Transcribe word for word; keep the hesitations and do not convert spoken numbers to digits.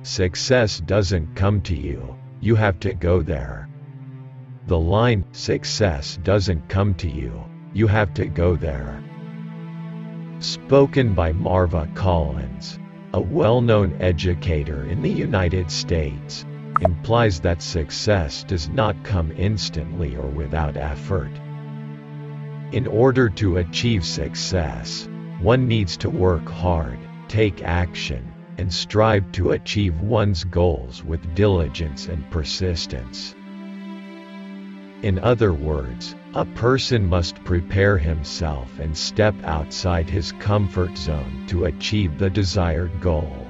Success doesn't come to you, you have to go there. The line, success doesn't come to you, you have to go there, spoken by Marva Collins, a well-known educator in the United States, implies that success does not come instantly or without effort. In order to achieve success, one needs to work hard, take action, and strive to achieve one's goals with diligence and persistence. In other words, a person must prepare himself and step outside his comfort zone to achieve the desired goal.